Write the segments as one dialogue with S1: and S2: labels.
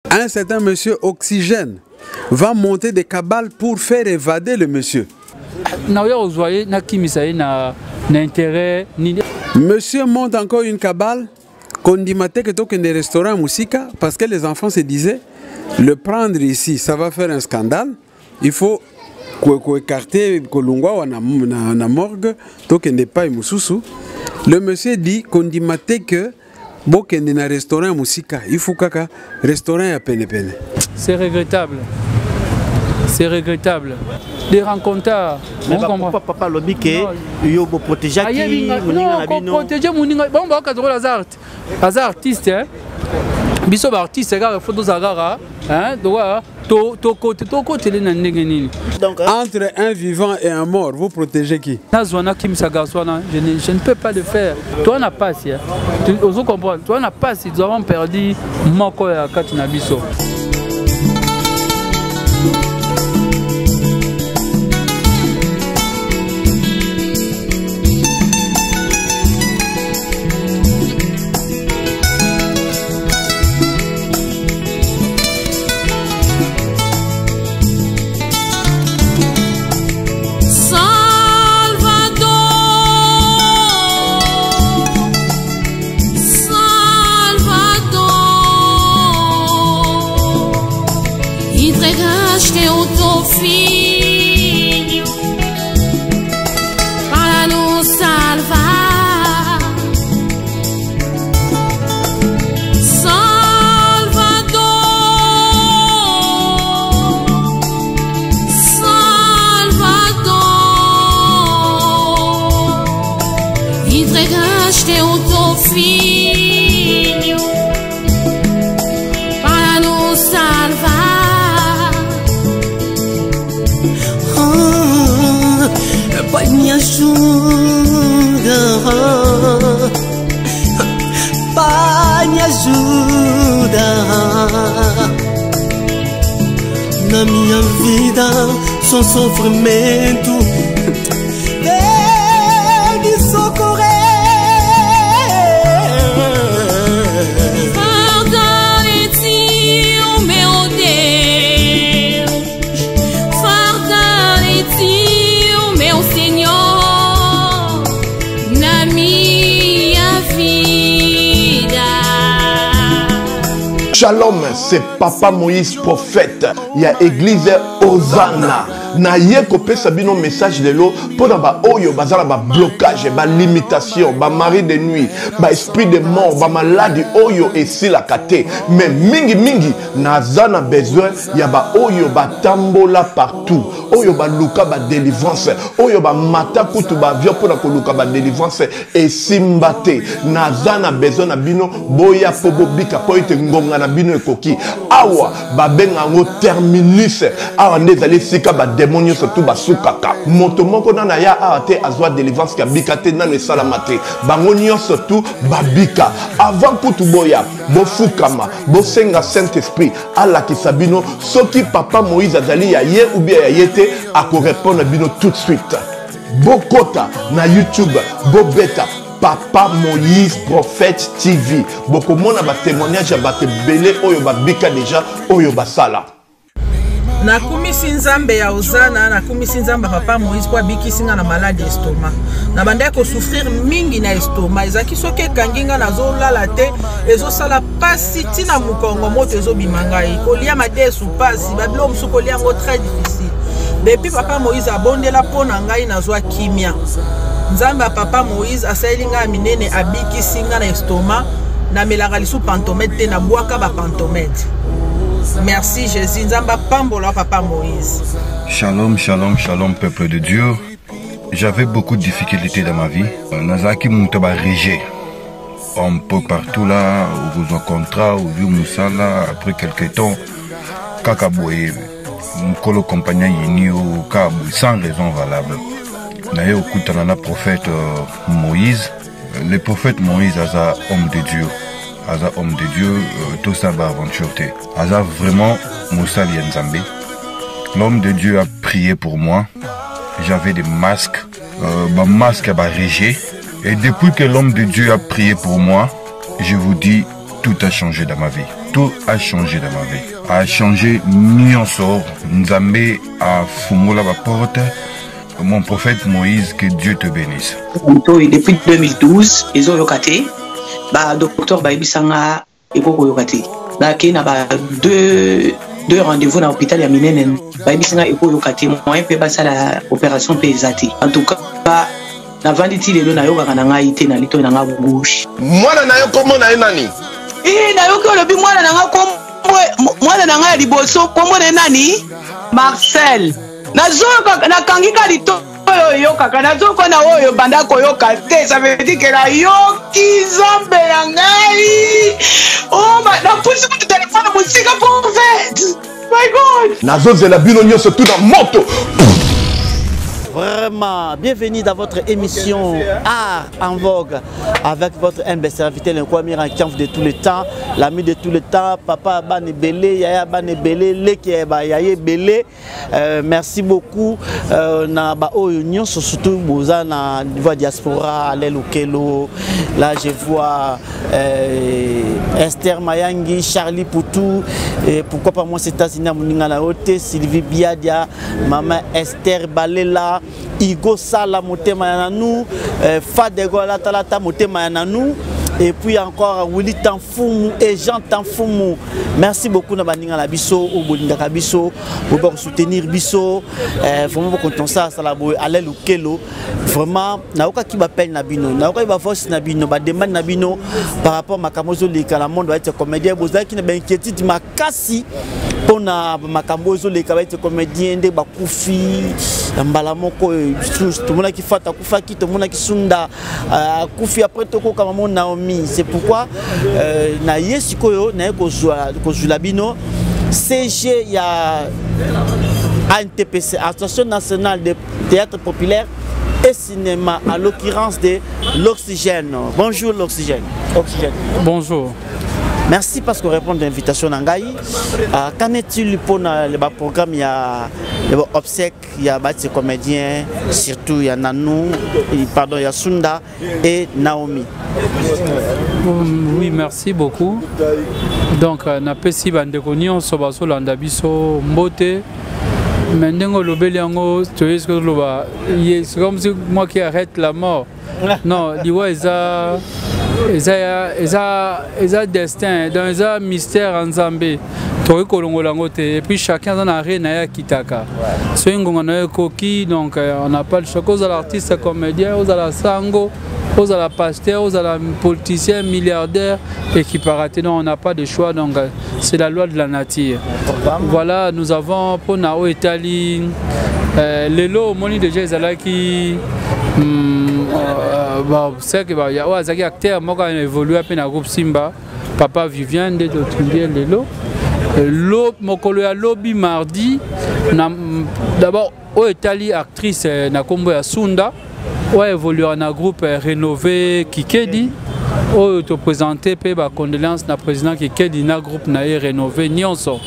S1: Un certain monsieur Oxygène va monter des cabales pour faire évader le monsieur. Monsieur monte encore une cabale, qu'on dit que toque des restaurants musica, parce que les enfants se disaient, le prendre ici, ça va faire un scandale. Il faut écarter Kolungwa na morgue, toque n'est pas mususu. Le monsieur dit qu'on dit que bokende na restaurant musica, il faut kaka restaurant à peine peine.
S2: C'est regrettable. C'est regrettable. Des rencontres.
S3: Mais pourquoi papa lobby que yo bo protéger qui
S2: non, protéger moninga. Bon ba ka az artiste hein. Biso ba artiste ga photo zagara hein, doa to côté na ndenge nini.
S1: Donc entre un vivant et un mort, vous protégez qui?
S2: Nazwana kim sagaswana, je ne peux pas le faire. Toi n'a pas si. Tu comprends? Toi n'a pas si nous avons perdu moko ya katina biso.
S4: Entregaste o teu filho para nos salvar, Salvador, Salvador. Entregaste o teu filho para nos salvar. Pai, me ajuda, Pai, me ajuda. Na minha vida, só sofrimento. Vem me socorrer. Fortalece o meu Deus, fortalece meu Senhor na minha vida.
S5: Shalom, c'est Papa Moïse prophète. Il y a église Hosanna. Na ye kopesa bino message de l'eau pour ba oyo bazala ba blocage, ba limitation, ba mari de nuit, ba esprit de mort, ba maladie oyo et si la kate. Mais mingi nazana besoin ya ba oyo ba tambola partout. Oyo ba luka ba délivrance, oyo ba mata kutu ba vio pour na luka ba délivrance et simbate. Nazana besoin na bino boya pobo bika po ite ngonga na bino ekoki. Awa ba benga ngo terminus. Awa ndezali sika ba démonios surtout basukaka moto moko na ya ate azwa délivrance ka bikate na ne salamate bangonio surtout babika avant kutu boya bo fukama bo senga Saint Esprit ala kisabino soki papa Moïse azali ya ye ou bien ya yete ako répondre bino tout de suite bokota na YouTube bo beta Papa Moïse prophète TV boko mona ba témoignage ba te belé oyo babika déjà oyo basala.
S6: Nakumisi nzambe ya Hosanna, nakumisi nzambe papa Moïse kwa bikisinga na maladie estomac. Na banda ko souffrir mingi na estomac. Ezaki soke kanginga nazo lala te, ezo sala pasi tina mukongo moto ezo bimangai. Kolia mate sou pasi, babilo musuko lia ngo très difficile. Depuis papa Moïse abondela pona ngai nazwa kimia. Nzambe papa Moïse asayelinga minene abikisinga na estomac, na melaka lisu pantomètre na boaka ba pantomètre. Merci Jésus, Nzamba Pambola Papa Moïse.
S7: Shalom, shalom, shalom peuple de Dieu. J'avais beaucoup de difficultés dans ma vie. Nazaki Moutaba Régé. Un peu partout là, où vous en contrat, où vous Moussala, après quelques temps, Kakaboué, Mkolo compagnon Yini au Kabou, sans raison valable. D'ailleurs, au Koutanana prophète Moïse, le prophète Moïse, Aza homme de Dieu. Aza homme de Dieu, tout ça va aventure. Aza vraiment Moussa Lienzambe. L'homme de Dieu a prié pour moi. J'avais des masques, ma masque a régé. Et depuis que l'homme de Dieu a prié pour moi, je vous dis, tout a changé dans ma vie. tout a changé dans ma vie. A changé nyonso. Nzambe a fungola la porte. Mon prophète Moïse, que Dieu te bénisse.
S8: Depuis 2012, ils ont yokaté. Docteur Baibisanga et Koko yokaté. Il y a deux rendez-vous dans l'hôpital Yaminenen. Baibisanga et Koko yokaté. Moi, je peux passer à l'opération Pesati. En tout cas, na vanditi lelo na yoka kana ngai te na lito na nga bouche.
S5: Mwana na yo komo na nani?
S8: Na yo ko lobi mwana na nga komo mwana na nga liboso komo na nani? Marcel. Nazoka na kangika lito yo kaka nazoka na oyo banda ko yoka te, ça veut dire que la yoki zombe ya ngai. Oh na pusi ku téléphone musika pour fait. My God.
S5: Nazozela bino nyonso tout dans moto.
S3: Vraiment, bienvenue dans votre émission Art en Vogue avec votre humble serviteur, le premier en de tous les temps, l'ami de tous les temps, Papa Bane Belé, Yaya Bane Belé, Leke Yaya Belé. Merci beaucoup. Na ba union surtout boza na niveau diaspora, Alelo Kelo. Là je vois Esther Mayangi, Charlie Poutou, et pourquoi pas moi c'est Azina Muningana Ote, Sylvie Biadia, Maman Esther Balela. Igo Sala Motema Yananou, Fadego Latalata Motema Yananou, et puis encore Willy Tanfoumou et Jean Tanfoumou. Merci beaucoup Nabaninga la Bisso, au Bolindaka Bisso, pour soutenir Bisso. Vraiment content ça, ça la boue, Alel ou Kelo. Vraiment, Naoka qui m'appelle Nabino, Naoka qui va force Nabino, va demander Nabino par rapport à Makamozo, les Calamon doit être comédien, vous avez qui n'a pas inquiété, ma cassi. Pour Makambozo, les comédiens, des Bakoufi, Mbalamoko, tout le monde qui fait Akufaki, tout le monde qui sunda, Koufi après Toko Kamamon Naomi. C'est pourquoi, Naye Sikoyo, Naye Kozulabino, CG, il y a ANTPC, Association nationale de théâtre populaire et cinéma, à l'occurrence de l'Oxygène. Bonjour l'Oxygène.
S2: Bonjour.
S3: Merci parce qu'on répond à l'invitation d'Angaï. Qu'en est-il pour le programme? Il y a Obsèque, il y a des comédiens, surtout il y a Nanou, pardon, il y a Sunda et Naomi.
S2: Oui, merci beaucoup. Donc, on a pesi bandekonion sobaso landabiso mbote. Maintenant, le béliango, tu sais c'est comme si moi qui arrête la mort. Non, dis-moi, ils ont destin, dans un mystère en Zambie. Et puis chacun en a rien à Kitaka. C'est un coquille, donc on n'a pas le choix. Aux artistes comédiens, aux la sango, aux la pasteur, aux la politicien, milliardaire et qui paraît. Non, on n'a pas de choix, donc c'est la loi de la nature. Voilà, nous avons pour Nao Italie, les lots, moni déjà, ils ont qui. C'est que il y a des acteurs qui ont évolué à peine à groupe Simba, Papa Viviane, d'autres les lots. Mokolo ya lobby mardi, d'abord au Italie actrice na kombo ya Sunda, ou évolué dans un groupe rénové Kikedi, ou te présenter pe ba condoléances na président Kikedi na groupe na rénové Nyonso.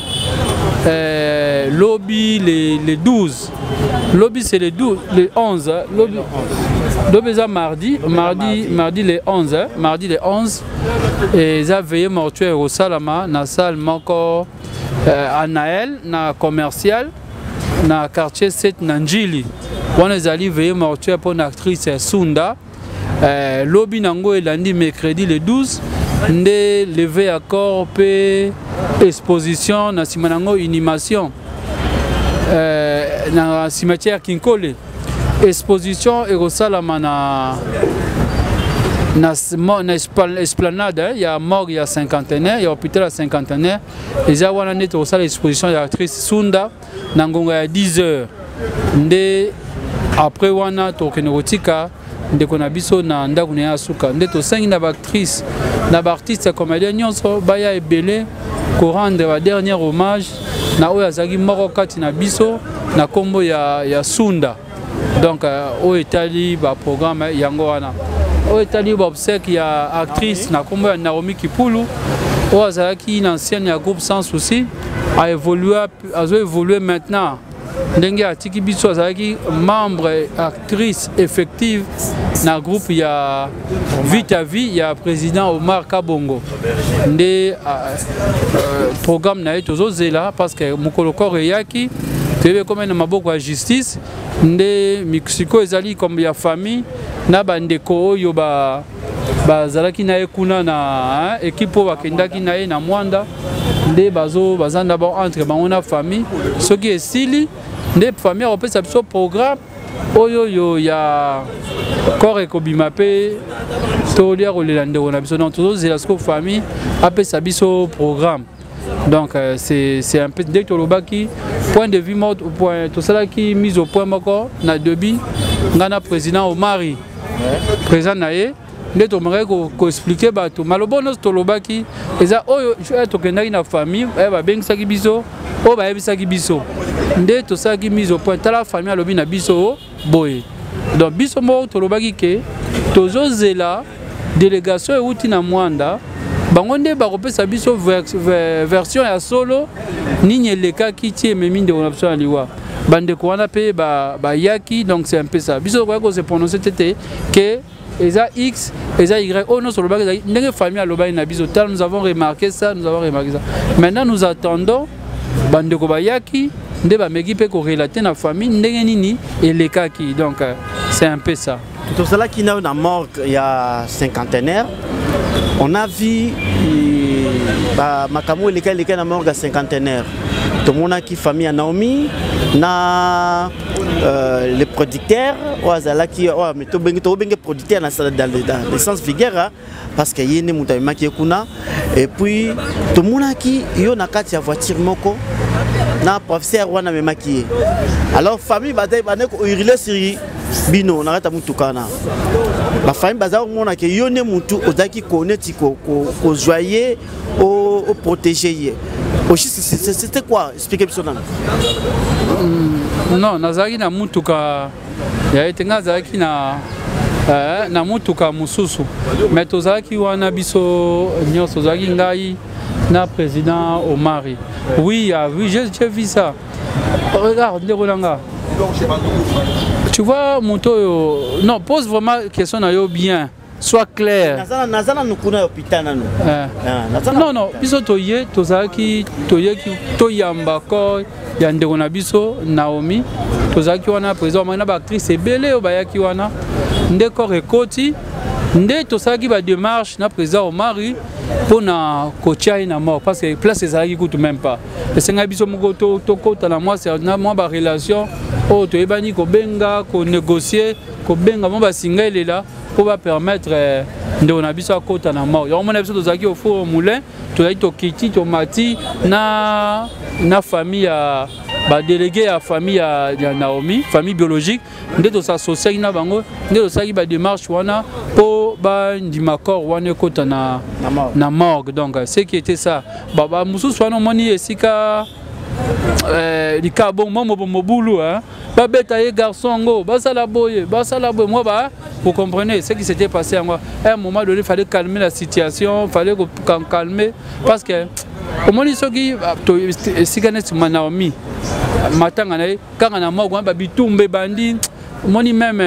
S2: Lobby les 12. Lobby c'est les 12, les 11. Lobby c'est mardi les 11, mardi les 11. Et ils ont veillé mortuaire au Salama, dans la salle encore à Naël, dans le commercial, dans le quartier 7 Nanjili. On est allé veiller mortuaire pour une actrice Sunda. Lobby Nango est lundi, mercredi le 12. On est levé à corps, exposition, dans Simanango, animation. Dans le cimetière Kinkole. Exposition et au Salama na esplanade, il y a mort, il y a cinquantenaire, il y a hôpital à cinquantenaire. Et il y a l'exposition de l'actrice Sunda, il y a 10 heures. Après, il y a Tokenerotika, il y a Biso, il y a Asuka. Il y a une actrice, une artiste comédienne, il y a Belé, qui rend le dernier hommage. Il y a Morokati, il y a Biso, il y a Sunda. Donc, au Italie, le programme Yangoana. Au Italie, il y a actrice Naomi Kipulu, qui est une ancienne groupe sans souci, a évolué maintenant ndenge atiki biso azalaki membre actrice effective na groupe ya Vite à Vie ya président Omar Kabongo nde programme na ye tozozela parce que mokolo kor eyaki toyebe comme na maboko ya justice nde Mexico ezali comme ya famille na bandeko oyo bazalaki na ye kuna na équipe oyo bakendaki na ye na Mwanda nde bazanda ba entre bango na famille soki esili nde famille akopesa biso programme oyo ya corps ekobima mpe tolia kolela ndeko na biso donc tozozela siko famille apesa biso programme donc c'est un peu dès que tolobaki point de vue mode point tout ça qui mise au point moko na debi ngana président Omari président naye nde tomaka ko expliquer bato malobo nyonso tolobaki eza oyo tokendaki na famille babengisaki biso oyo bayebisaki biso nde tosalaki mise au point tala famille alobi na biso boye donc biso moko tolobaki ke tozozela délégation euti na Mwanda bango nde bakopesa biso version ya solo nini elekaki ti ememi ndeko na biso na liwa bandeko wana mpe bayaki donc c'est un peu ça biso koyaki kose prononcer tete ke eza X eza Y oh non sur le bac ndenge famille alobaki na biso tal nous avons remarqué ça maintenant nous attendons bandeko bayaki nde bameki mpe korelate na famille ndenge nini elekaki donc c'est un peu ça
S3: tout cela qui n'a na morgue il y a cinquantenaire on a vu makambo eleka na morgue à cinquantenaire tout le monde qui famille à Naomi na les producteurs wazala qui mais to bengi producteur dans le sens figure parce que yene mutayima qui kuna et puis tout le monde qui yo na kati ya voiture moko na professeur wana me maquillé alors famille bataille baneko urile siri bino na kata mutukana la famille bazao mona ke yone mutu ozaki connaître ko joyer au protéger c'était quoi expliquer ça
S2: non nazaki na mutuka ya etenga zaki na mutuka mususu mais tozaki wana biso nyonso zaki ngai na président Omari oui j'ai vu ça regarde le Rolanga tu vois moto non pose vraiment question na yo bien soit clair
S3: nazana nukuna hôpital nanu
S2: non biso toye tozaki toyamba ko ya ndeko na biso Naomi tozaki wana président mana ba actrice ebele bayaki wana ndeko rekoti nde tosaki ba démarche na président Omari pona kotia na mort parce que place ezalaki kutu même pas esenga biso moko tokota na moi c'est na moi ba relation o toyebani ko benga ko négocier ko benga mo ba singa elela pour va permettre de on a biso kota na mort yo mona biso tozaki au four moulin tozaki to kiti to mati na famille ya ba délégué ya famille ya Naomi famille biologique nde to s'associer na bango nde to saki ba démarche wana pour ba ndima corps wana kota na morgue donc c'est qui était ça ba mususu wana moni esika likabon mobulu hein ba beta ye garçon ngo basala boye moi vous comprenez ce qui s'était passé à moi à un moment donné il fallait calmer la situation fallait calmer parce que au moment soki siganet Naomi matanga na kanga na mogo ba bitumbe bandi moni même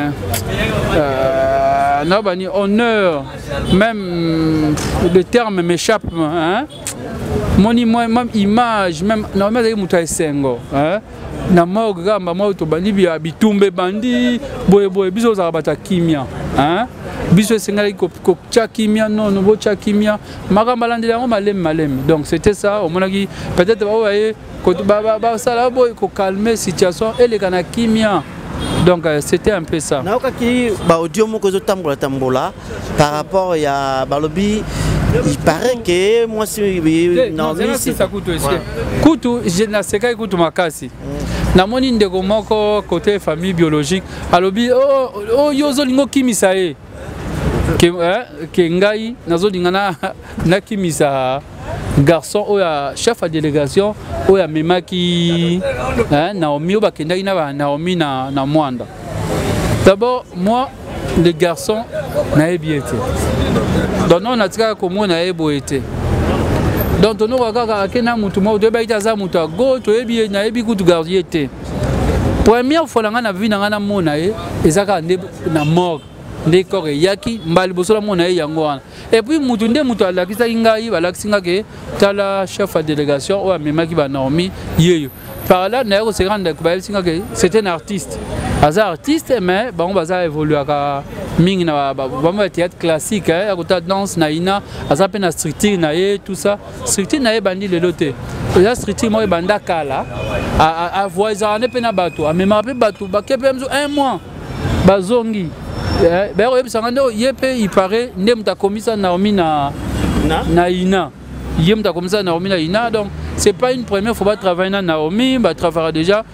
S2: nabani honneur même le terme m'échappe hein moni moi même image même normalement il muta esengo hein na mogo gamba mo to bandi bi bitumbe bandi boye biso za bata kimia hein biso esengali ko cha kimia non bo cha kimia makamba landela ngo malem donc c'était ça au monaki peut-être ba voyez ko ba sala boy ko calmer situation et les kana kimia donc c'était un peu ça
S3: na okaki ba audio moko zo tambola par rapport ya balobi il paraît que moi si non mais
S2: ça coûte aussi coûte je na seka coûte makasi na moni ndeko moko côté famille biologique alobi oh yozo lingo kimisa e ke ngai nazo dingana na kimisa garçon oya chef de délégation oya memaki Naomi obakendaki na Naomi na Mwanda d'abord moi les garçons na bien été donc on a tika comme on a été Donc on a kena mutu mo de baita za mutu go to ebi na ebi kutu gardier. Première fois nga na vie na mona ezaka na mort nde corps yaki mbali bosola mona yango wana. Et puis mutu nde mutu alakisa ngai balakisinga ke tala chef de délégation o amemaki ba Naomi yeyo. Par là na se rendre que c'était un artiste. Un artiste mais bon baza évolué à mingi na ba théâtre classique à côté danse na ina aza pe na street na tout ça street na bandi le loté. La street moi banda kala a voisin pe na bato a même pe bato ba kepe un mois bazongi ba yo bisanga ndo yepe il paraît ndem ta komisa Naomi na ina yem ta komisa Naomi na ina donc c'est pas une première fois que travailler dans Naomi, bah travailler déjà.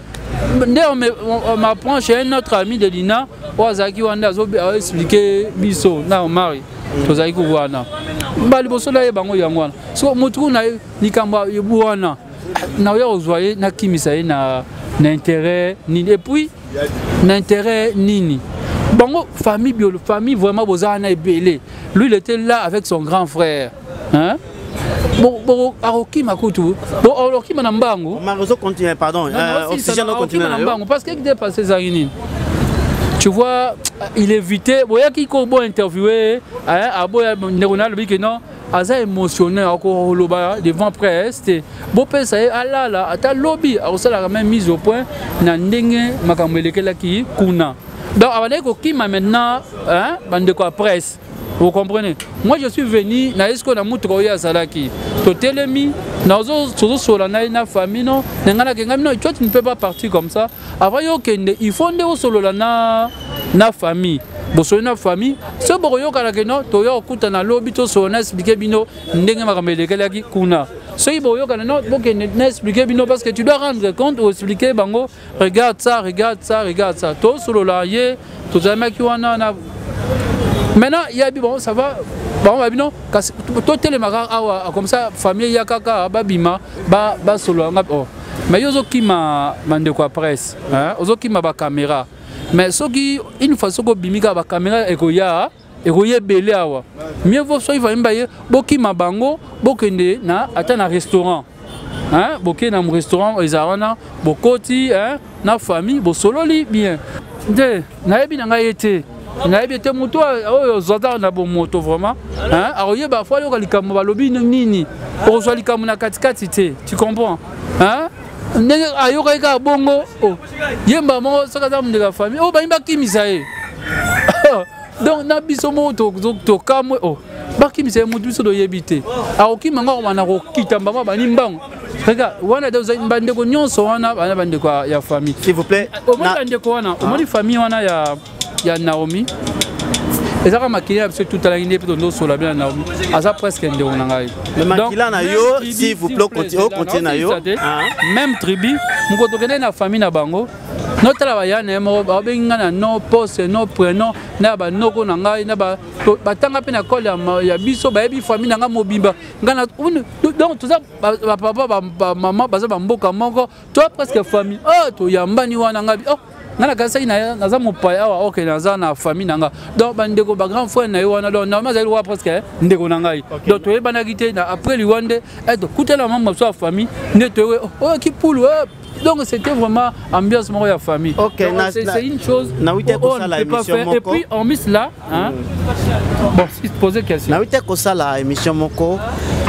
S2: On m'apprend chez un autre ami de Lina, Wazaki Wanda a expliqué biso na mari. Tozaki kuwana. Ba liboso la yebango yangwana. So mutu na nikamba yebuwana. Na yo ozoye na kimisa na intérêt ni et puis l'intérêt nini. Bango famille famille vraiment bozana ebelé. Lui il était là avec son grand frère. Hein? Bon, Aroki Makutu, bon, Aroki Manambango.
S3: Marozo continue, pardon. Oxygène continue.
S2: Parce qu'il est passé Zarini. Tu vois, il évitait, bon, il y a qui a interviewé, à Boya Néronal, lui, que non, Aza émotionné, encore devant presse. Bon, ça y est, là, à ta lobby, à la même mise au point, Nandenge, Makamele qui Kuna. Donc, avant qui m'a maintenant, bande de quoi presse. Vous comprenez? Moi je suis venu na esko na mutroya salaki. Totelemi nazo solana na famille non ngana ke ngami non tu ne peux pas partir comme ça. Avant yo kende il faut nde solana na famille. Bo solana famille, ce boroyo kala ke non to yo kuta na lobby to solana expliquer bino ndenge makamele kelaki kuna. Ce boroyo kala non bo kende na expliquer bino parce que tu dois rendre compte ou expliquer bango regarde ça, regarde ça, regarde ça. To solana ye to zama ki wana na. Maintenant, il y a bon, ça va. Bon, non, tout les marins, comme ça, famille Yakaka, Babima, Solo. Mais il y a qui m'a demandé quoi presse, il y a qui m'a caméra. Mais ceux qui, une fois que Bimika a caméra, et qu'il y a belé. Mieux vaut soit il va me Boki m'a bango, Bokende, attends un restaurant. Boké dans mon restaurant, ils ont Bokoti, na famille, Solo li bien. De, n'a pas été. Na ebité moto oyo zota na bo moto vraiment hein aroye ba fois yo kalikamu ba lobi nini pour so likamu na katikati te tu comprends hein ndenge ayo ka bongo oh yemba mo saka za mndeka famille oh ba imba kimisa e donc na biso moto to kamwe oh ba kimisa moto biso do yebite aroki manga wana ko kitamba ba nimbango regarde wana de bande ko nyonso wana bana bande ko ya famille
S3: s'il vous plaît
S2: o bande ko wana o moni famille wana ya Naomi. Et ça, maquillé tout à l'année, plutôt sur la bien Naomi. À ça, presque un déon.
S3: Le maquillé na yo, s'il vous plaît, continuez yo.
S2: Même tribu, nous connaissons la famille na bango. Notre travail, nos postes, nos prénoms, nos konanga, batanga pe na kole ya biso ba ebi famille nanga mobimba. Donc tout ça, papa, maman, baza bamboka moko, toi presque famille. Oh, to yambani wana ngabi. Oh. Nana kasa ina naza mopaya wa OK naza na famille nanga donc bandeko ba grand frère na yo wana donc normalement za lwa presque ndeko nanga donc to yeba na kité na après liwande et donc coûter la maman so famille ne to oh qui poule donc c'était vraiment ambiance moko ya famille.
S3: OK
S2: c'est une chose
S3: na wite ko sala émission moko
S2: et puis on mise là hein bon si poser question
S3: na wite ko sala émission moko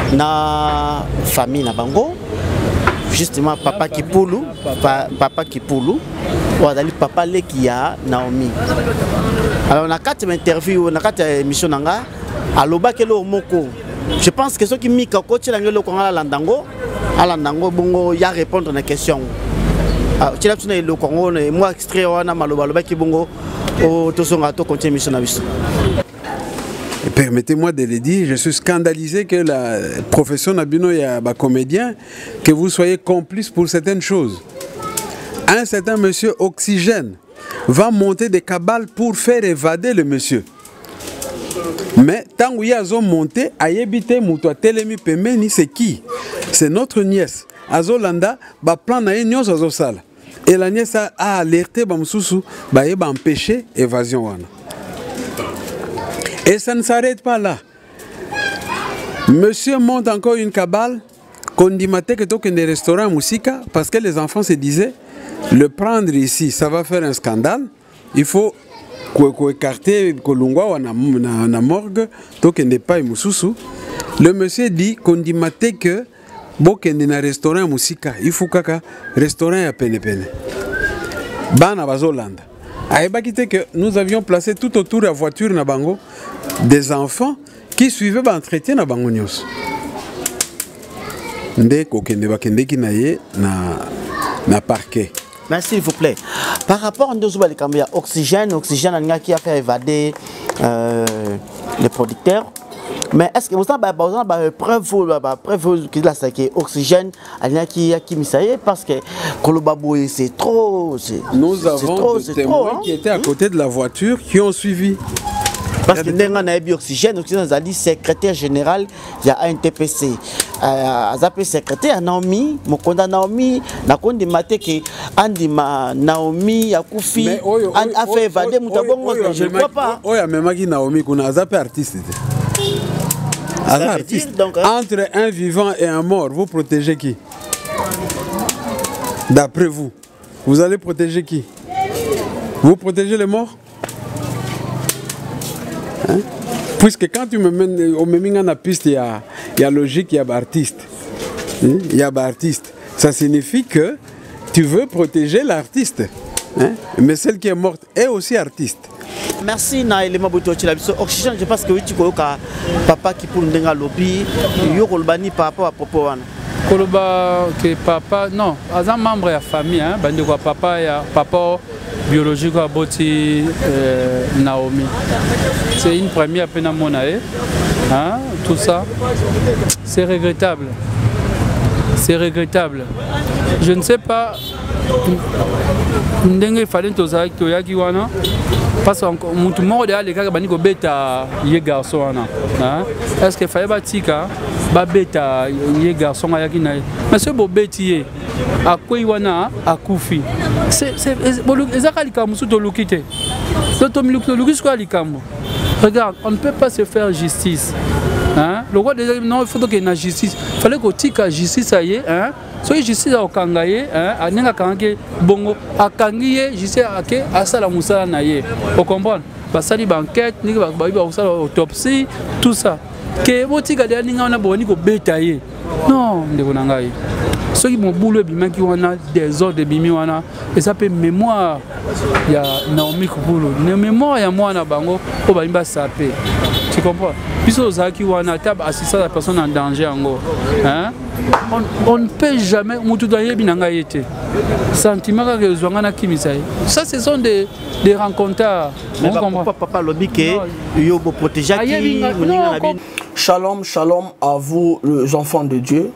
S3: na famille na bango justement papa Kipulu Wadali papa Lekia Naomi. Alors on a 4 interviews, on a 4 émissions nanga. Aloba kelo moko. Je pense que ceux qui mika coach l'angelo konga landango, alandango bongo ya répondre à la question. Tu l'as tenu le Congo et moi extrait wana maloba loba ki bongo o tosonga to continue émission na biso.
S1: Permettez-moi de le dire, je suis scandalisé que la profession Nabino ya ba comédien que vous soyez complice pour certaines choses. Un certain monsieur Oxygène va monter des cabales pour faire évader le monsieur. Mais tant qu'il y a monté, Ayebite Moutoua Telemi Pemeni, c'est qui? C'est notre nièce. Azolanda, ba plan na union azosala. Et la nièce a alerté Bamsousou, ba yeba empêcher évasion wana. Et ça ne s'arrête pas là. Monsieur monte encore une cabale. Kondimate que toque des restaurants Moussika parce que les enfants se disaient le prendre ici, ça va faire un scandale. Il faut écarter Kolungwa na morgue, toque n'est pas Moussousou. Le monsieur dit Kondimate que bokende na restaurant Moussika, il faut kaka restaurant à peine peine. Bana bazolanda. Aïbakite que nous avions placé tout autour de la voiture na bango des enfants qui suivaient l'entretien na bango nyos. Na parquet.
S3: Merci s'il vous plaît. Par rapport à l'oxygène, qui a fait évader les producteurs. Mais est-ce que vous avez preuve que l'oxygène qui parce que c'est trop.
S1: Nous avons des témoins qui étaient à côté de la voiture qui ont suivi.
S3: Parce que nous avons oxygène, c'est secrétaire général, il y a un TPC. Azapé secrétaire Naomi, Mokonda Naomi, Nakondi Mateke, Andima Naomi, Yakufi, a fait évader Moutabongo, je ne crois pas.
S1: Oui, mais Naomi, qu'on a Azapé artiste. Artiste. Donc, entre un vivant et un mort, vous protégez qui? D'après vous, vous allez protéger qui? Vous protégez les morts? Hein? Puisque quand tu me mènes au même la piste, il y a logique, il y a artiste. Il y a artiste. Ça signifie que tu veux protéger l'artiste. Hein? Mais celle qui est morte est aussi artiste.
S3: Merci Naël Mabuto Chilabiso. Oxygène, je pense que tu as papa qui pour le lobby, Yorolbani par rapport à Popoan.
S2: Koloba que papa, non, as un membre de la famille, hein, bande quoi papa biologique à Boti Naomi. C'est une première peine à mon âge, hein, tout ça, c'est regrettable. C'est regrettable. Je ne sais pas. Il fallait que parce que tout le monde a les gars qui ont bêta les garçons. Est-ce qu'il fallait bâtir bêta les garçons? Mais c'est beau bêtier. À quoi il y a à Koufi? C'est regarde, on ne peut pas se faire justice. Hein? Le roi des non, il faut qu'il y ait une justice. Il fallait qu'on tique à justice, ça y est. Hein? Soit justice à Okangaye, à Nenga Kange, Bongo, à Kangiye, justice à Salamoussa Naye. Vous comprenez? Ça dit banquette, autopsie, tout ça. Que vous tique à des Ninga on a beau Nico bétaillé. Non, de Gonangaye. Ceux qui m'ont boulé, qui ont des ordres de Bimiwana, et ça peut mémoire. Il y a Naomi Koupolo. Ne mémoire, il y a moi en Bango, au Bimba Sapé. Tu comprends? Puisque aux acquis ou en table assister à la personne en danger en gros. Hein? On ne peut jamais. Sentiment que ça, ce sont des rencontres.
S3: Mais papa lobby que vous protégez.
S9: Shalom, shalom à vous, les enfants de Dieu.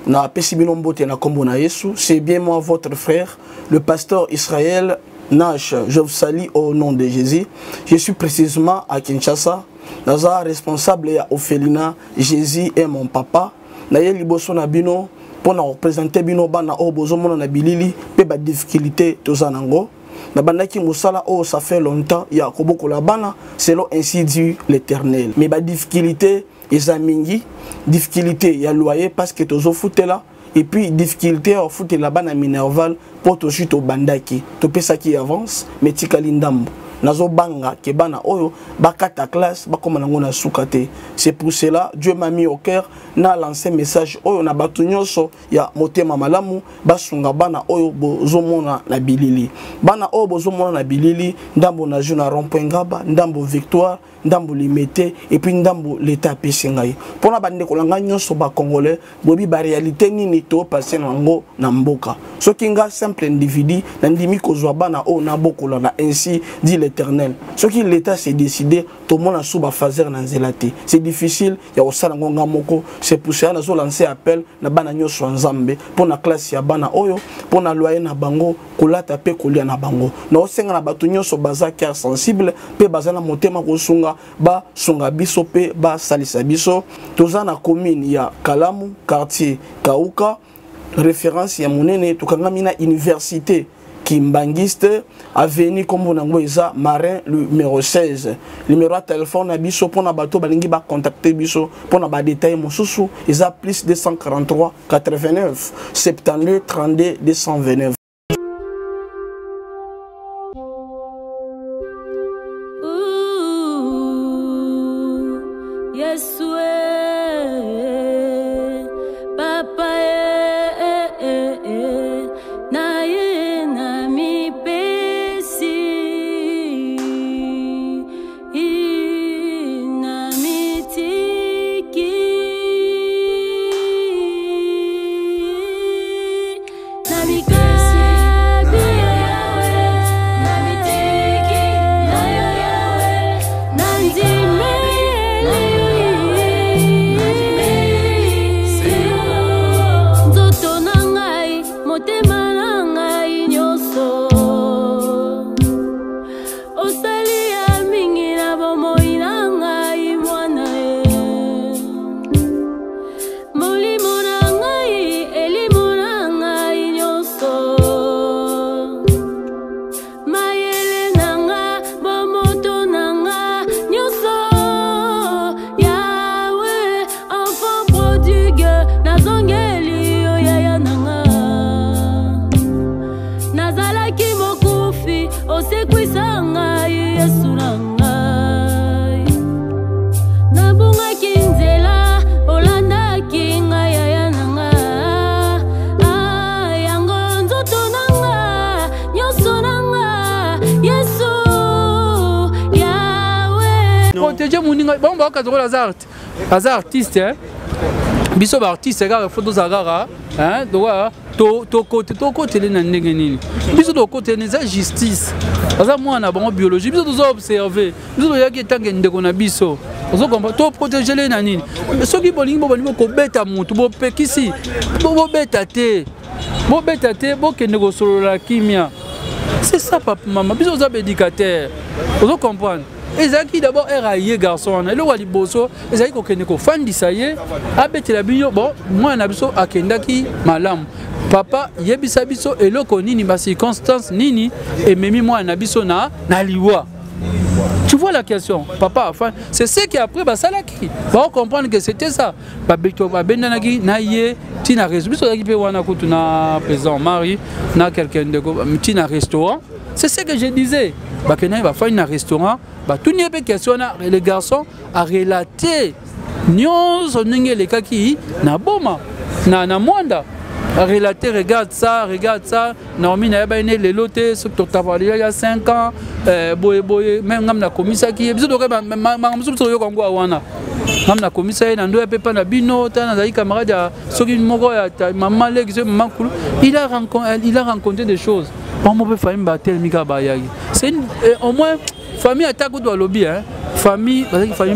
S9: C'est bien moi, votre frère, le pasteur Israël Nash. Je vous salue au nom de Jésus. Je suis précisément à Kinshasa. Naza responsable à Ophelina. Jésus est mon papa. Naye liboso na bino pour représenter bino bana o bozomo na bilili pe ba difficulté tozanango. Na bandaki musala o ça fait longtemps ya koboko la bana selon ainsi dit l'Éternel. Mais ba difficulté ezamingi, difficulté ya loyer parce que tozo foutela et puis difficulté au foot la bana minerval pour to chute au bandaki. To pesa qui avance mais tikali ndambo. Nazo banga ke bana oyo bakata classe bakoma nango na sukate. C'est pour cela Dieu m'a mis au cœur na lancé message oyo na batu nyonso ya motema malamu basunga bana oyo bozomona na bilili. Bana oyo bozomona na bilili ndambo na juna rond-point Ngaba, ndambo Victoire, ndambo Limete et puis ndambo l'état pesingai. Pona bande kolanga nyonso ba congolais bobi ba réalité nini to passer nango na mboka. Soki nga simple individu na ndimi kozwa bana oyo na bokola na ainsi dit l'Éternel. Ce qui l'État s'est décidé, tout le monde a sous fazer dans zélate. C'est difficile, il y a aussi un moko. C'est pour ça que nous lancé appel na bana nyoso nzambe pour na classe ya bana oyo, pour na loyer na bango, kolata pe kolia na bango. Na osenga na batu nyoso baza cœur sensible, pe baza na motema kosunga ba sunga biso pe ba salisa biso. Toza na commune ya Kalamu, quartier Kauka, référence ya monene tukanga mina université Kimbangiste, avenue comme on a Marin, le numéro 16. Le numéro de téléphone à Bisso pour bateau, balingi ba contacter Bisso pour na ba détail mon sous, ils a plus 243 89 72 32 229.
S2: Bon, les artistes, biso ba artiste ga photo zagara hein to côté les nangeni biso to côté les justice aza mwana bon biologie biso to observer biso ya ki tange ndeko na biso ozo comprendre to protéger les nanini soki bolingo ko beta mutu bo pekisi bo beta te bo kende ko solola kimia. C'est ça papa maman biso za éducateur ozo comprendre. Ezaki d'abord eraillé garçon le wali boso ezaki ko kende ko fandisa ye abetela biyo bon moi na biso akendaki malam papa yebisa biso eloko nini ba circonstance nini et memi moi na biso na liwa. Tu vois la question papa enfin c'est ce qui après ba salaki ba comprendre que c'était ça ba bekto ba bendanaki na ye tina réseau biso yaki pe wana ko tuna président Marie na quelqu'un de tina restaurant. C'est ce que je disais. Bah, quand il va faire un restaurant, bah, tout n'y a pas de question. Les garçons a relaté. Nous sommes les cas qui na boma, na mwanda. A relaté, regarde ça. Normalement, il y a les lotés, ce que tu as parlé il y a 5 ans. Même la commission qui est. Même la commission, il a rencontré des choses. C'est au moins famille attaque doit lobby hein famille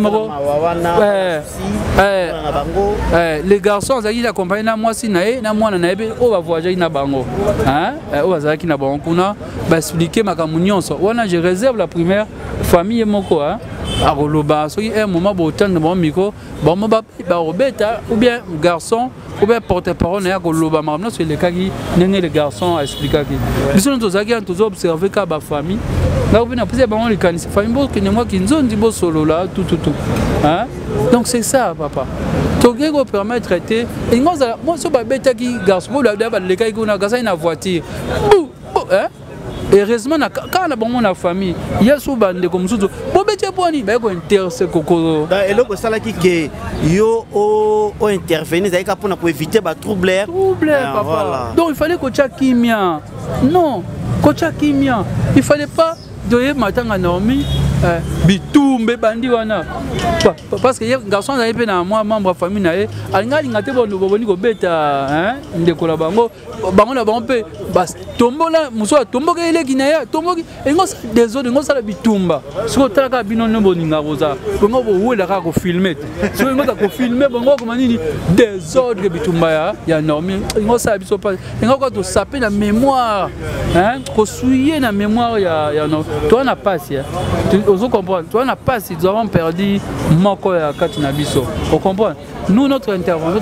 S2: les garçons ils accompagnent na moi si na moi na ebe o va voyager na bango hein o va zaki na bango kuna ba expliquer makambo nyonso wana je réserve la première famille moko hein a roloba so un moment botan de mon micro bon ba robeta ou bien garçon ou bien porte-parole na ko loba makambo sur les cas qui les garçons expliquer qui biso nous zaki tous observer ka ba famille là on a posé ba les canisi famille bo que moi qui nzondi bo solo là tout hein donc c'est ça papa to go permettre traiter et moi so ba beta qui garçon bo là les cas qui na gasa na voiture hein. Heureusement, quand on a la famille, il y a souvent des comme ça. Bon, ben tu as pas ni, ben quoi interse coco.
S3: Et là, c'est là qui yo intervenir, c'est pour éviter les troubles.
S2: Papa. Voilà. Donc il fallait que tu aies kimia. Non, que tu aies kimia. Il fallait pas de matin à dormir. Bitumbe bandi wana parce que les garçons n'avaient pas na moi membre de famille naé alingali ngate bon boni ko beta hein ndeko la bango na bango pe bas tombola muso tomboka ile kinaya tomboki engos des autres ngos la bitumba so taka binono boninga roza bongo bo wela ka ko filmer so ngota ko filmer bongo ko manini des autres bitumba ya normal ngos la biso pas ngoko to saper la mémoire hein ko souiller na mémoire ya no toi na passe Vous comprenez? Toi, on n'a pas si nous avons perdu Moko et Akati Nabiso. Vous comprenez? Nous, notre intervention,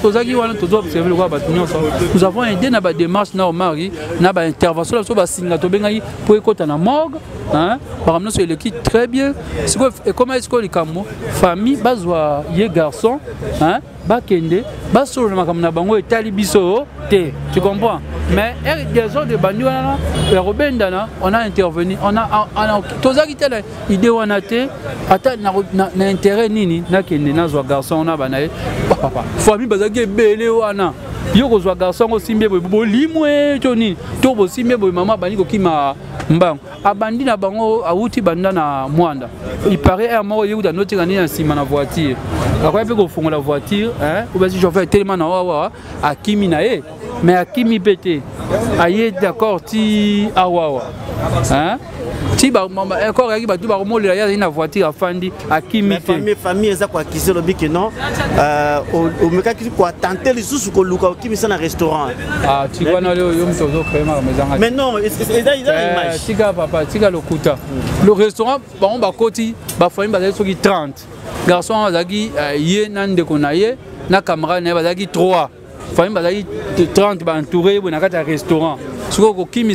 S2: nous avons aidé dans la démarche dans Mari, dans l'intervention pour écouter la morgue. Par exemple, c'est l'équipe très bien. Et comment est-ce que les famille, les garçons, bakende, basolo na makamna bango etali biso te. Tu comprends? Mais des gens de bandu na robendana, on a intervenu, on a tozaki tele idée wana te ata na intérêt nini na kende na zo garçon na banaye papa famille bazaki belé wana yo ko zo garçon ko simbe bo limwe to nini to bo simbe bo mama bani ko kima mbang abandi na bango awuti banda na mwanda il paraît un mot yo da noti ngani na sima na voiture akwa pe ko funga la voiture ou bien si je fais tellement na wa akimi na e mais akimi pété aye d'accord ti awawa ti ba encore yaki ba tu ba molela ya ina voiture afandi akimi
S3: famille eza kwa kiselo biki non au meka ki kwa tenter les sous ko luka kimi sana restaurant
S2: ti kwana leo yo mtozo krema mezanga
S3: mais non eza image
S2: tika papa tika lokuta le restaurant ba on ba koti ba famille ba soki 30 garçon azaki ye nande konaye na camarade na bazaki 3 famille bazaki 30 ba entouré bo na kata restaurant. Non,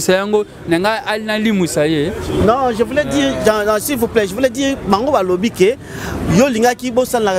S3: je voulais dire, s'il vous plaît, je voulais dire, Mango Balobi que yo linga ki bo san la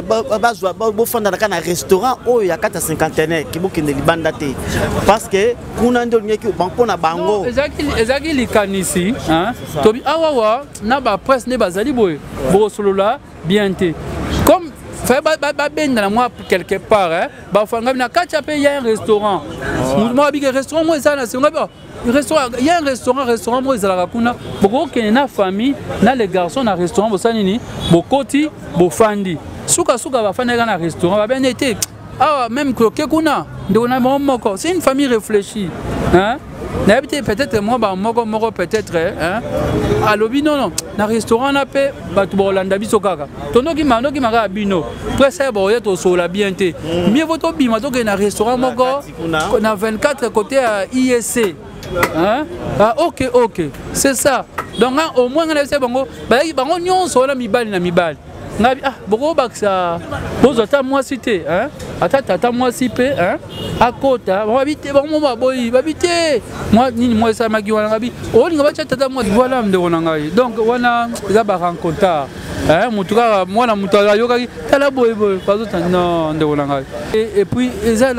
S3: bo fanda na kana restaurant o ya kata 50 ki bo kende libanda te parce que kuna ndo linga ki banko na bango
S2: ezaki likanisi hein tobi awawa na ba presse ne bazali boy bo solo la bien te comme fait benda moi quelque part hein ba fanga na kacha pe ya un restaurant moi bi restaurant moi ça na c'est il y a un restaurant moi ezalaka kuna boko kene na famille na les garçons na restaurant bosa nini bokoti bofandi suka ba fanda na restaurant ba bien été ah même que kuna ndona moko c'est une famille réfléchie hein peut-être moi moko peut-être hein à lobby non na restaurant na pe batu bolanda biso kaka tonoki maka bino presse boye to sola bien te mieux votre bima to que na restaurant moko na 24 côté à ISC. Hein? Ah, ok, c'est ça. Donc, au moins, on a fait bango, bango nyon so la mibali na mibali. Ngabi ah, boko baksa. Bozo ta moi cité, hein? Ata moi cité, hein? À kota, on habite bango ba boy, habite. Moi ni moi ça magi wana ngabi. Oh, ni ngabi tata moi voilà mde wana ngai. Donc, wana za ba rencontre. Hein, mutuka moi na mutala yo kaki tala boy pas autant non nde wana ngai. Et puis ça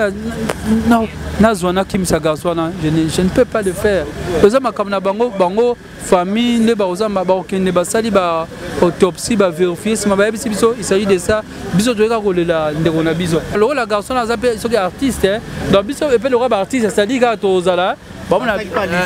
S2: non nazwana kimisa gaswana je ne peux pas le faire ozama comme na bango famille ne ba ozama ba okende basali ba autopsie ba vérifier si mabaye biso il s'agit de ça biso to ka kolela ndeko na biso alors la garçon na zape soki artiste donc biso epé le roi artiste c'est-à-dire ka to ozala bon on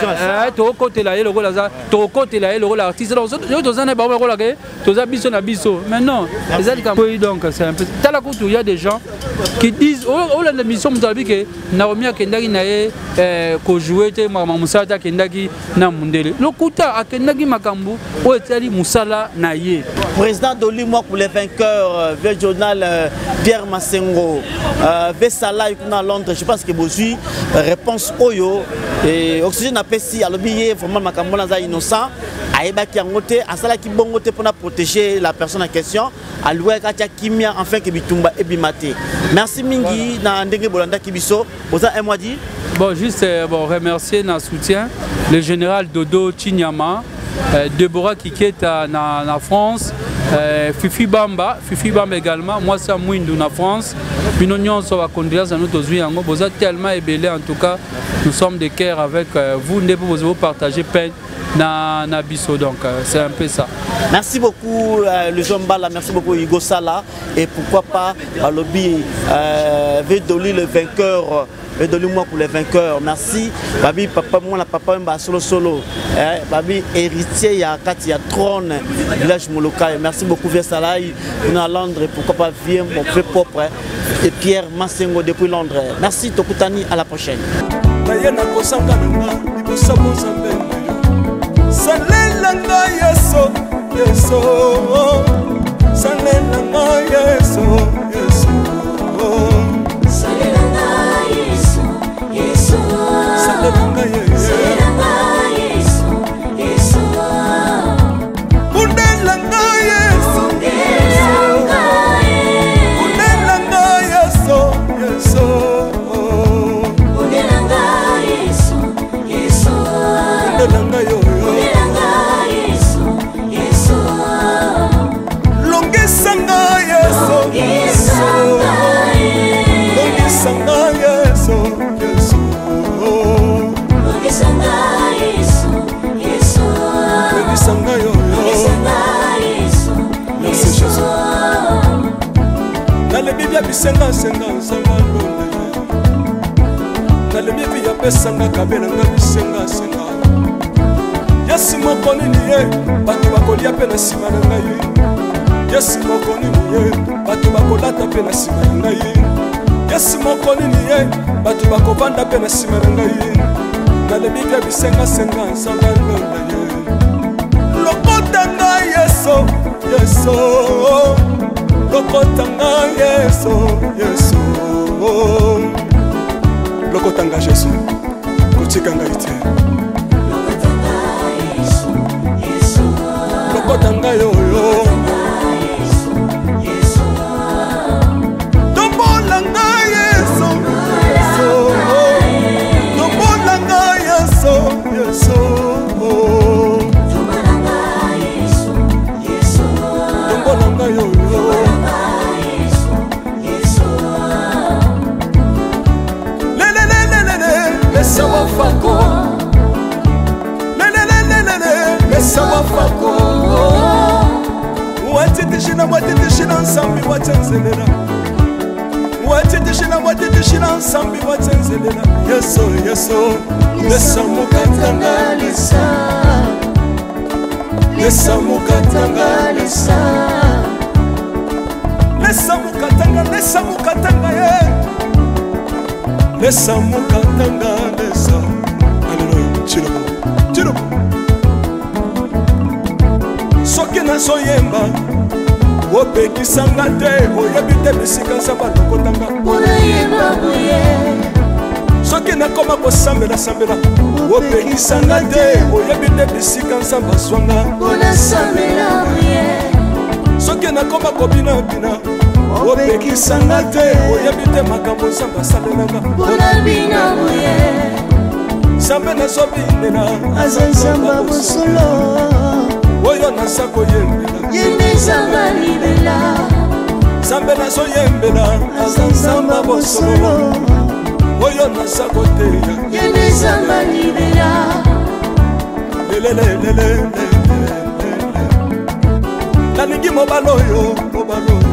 S2: a to côté là le rôle là to côté là le rôle artiste donc yo to zana ba rôle là to za biso na biso maintenant les autres donc c'est un peu tala kutu il y a des gens qui disent oh la mission mutabi que Naomi akendaki na ye ko jouer te mama musata akendaki na mundele lokuta akendaki makambu o etali musala na ye
S3: président d'Olimwa pour les vainqueurs vieux journal Pierre Massengo Vesala ikuna Londres je pense que bozui réponse oyo et oxygène apesi alobi vraiment makambo na za innocent ayebaki yangote asalaki bongote pour protéger la personne en question aloué katia kimia enfin que bitumba ebimate. Merci mingi na ndenge bolanda kibiso oza un mois dit.
S2: Bon juste remercier na soutien le général Dodo Chinyama, Deborah qui est en France, Fifi Bamba également, moi c'est Mouindou en France. Une union sur la condoléance à notre Zouyango, vous êtes tellement ébélé en tout cas, nous sommes de cœur avec vous, vous partagez peine. Na biso donc c'est un peu ça.
S3: Merci beaucoup le Zombala, merci beaucoup Igo Sala et pourquoi pas lobby Vedoli le vainqueur Vedoli-moi pour les vainqueurs. Merci babi papa moi la papa mba solo babi héritier ya kati ya trône village Moloka. Merci beaucoup Versailles on à Londres et pourquoi pas viens mon fait propre et Pierre Massengo depuis Londres. Merci Tokutani à la prochaine.
S10: Salelanga yeso yeso salelanga yeso yeso salelanga yeso yeso salelanga yeso yeso bundelanga nanga yoyo longisanga yeso longisanga yeso longisanga yoyo merci Jésus nalebi bia bisenga senga nsanga longa nalebi bia pesanga kabela nga bisenga senga yesi moko nini ye bato bakolia mpe na nsima na ngai yesi moko nini ye bato bakolata mpe na nsima na ngai yesi moko nini ye bato bakovanda mpe na nsima na ngai nalebi bia bisenga nsanga longa ye lokota ngai yeso yeso lokotanga yeso yeso lokotanga Jésus kotika ngai te lokotanga yoyo tombolanga yeso tombolanga yeso yeso tombolanga yoyo Mesawa fako Mesawa fako Watitishina nsambi watenzelela Watitishina nsambi watenzelela Yeso yeso Lesa mukatanga lisa Lesa mukatanga lisa Lesa mukatanga ye Lesa mukatanga lesa Alléluia Chilobo Chilobo Soki na soyemba Opekisanga te Oyebi te bisika nsaba lokotanga Unayemba buye Soki na koma kosambela sambela Opekisanga te Oyebi te bisika nsaba swanga Unasambela buye Soki na koma kobina bina Opekisanga te oyebi te makambo nzambe asalelanga olabina boye nzambe nazobinela aza nzambe bosolo oyo naza koyembela yende nzambe libela nzambe nazoyembela aza nzambe bosolo oyo naza koteya yende nzambe libela lelelelelele nalingi mobalo oyo mobalo